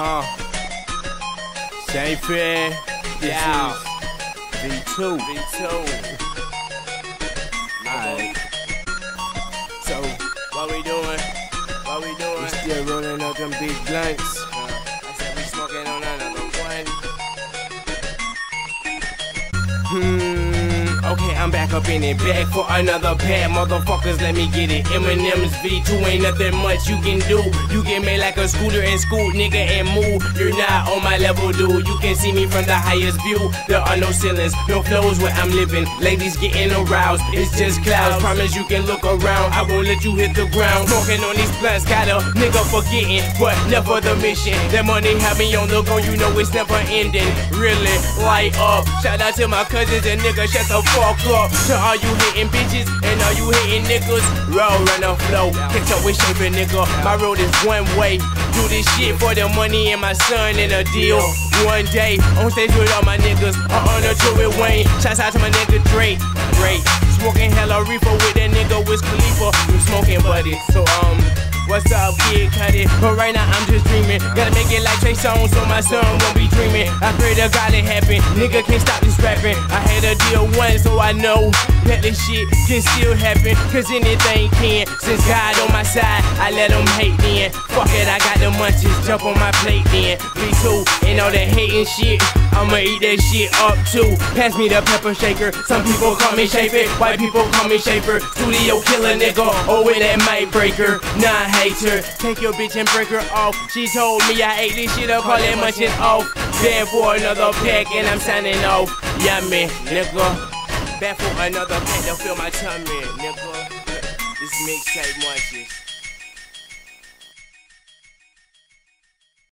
SHEAFY. Yeah. V2. Alright. So, what we doing? We still rolling up them big blunts. I said we smoking on another one. Okay, I'm back up in it, back for another pack. Motherfuckers, let me get it. Eminem's V2 ain't nothing much you can do. You get made like a scooter and scoot, nigga, and move. You're not on my level, dude. You can see me from the highest view. There are no ceilings, no flows where I'm living. Ladies getting aroused, it's just clouds. Promise you can look around, I won't let you hit the ground. Smoking on these blunts, got a nigga forgetting, but never the mission. That money have me on the go, you know it's never ending. Really, light up. Shout out to my cousins and niggas, shut the fuck up. To all you hating bitches and all you hating niggas, roll, run the flow, catch up with SHEAFY, nigga. My road is one way. Do this shit for the money and my son in a deal. One day, on stage with all my niggas, on the tour with Wayne. Shouts out to my nigga Drake. Smoking hella reefer with that nigga Wiz Khalifa. You smoking buddy, so what's up, kid? Cut it. But right now I'm just dreaming. Gotta make it like Trey Songz so my son won't be dreaming. I pray to God it happen. Nigga can't stop this rapping. I had a deal once, so I know that this shit can still happen. Cause anything can. Since God on my side, I let them hate then. Fuck it, I got the munchies. Jump on my plate then. V2 and all that hating shit, I'ma eat that shit up too. Pass me the pepper shaker. Some people call me SHEAFY, white people call me SHEAFY. Studio killer nigga, oh with that mic breaker. Nah, hater, take your bitch and break her off. She told me I ate this shit up, call that munching off. Bad for another pack and I'm signing off. Yummy, nigga. Bad for another pack to fill my tummy, nigga. This mixtape munchies.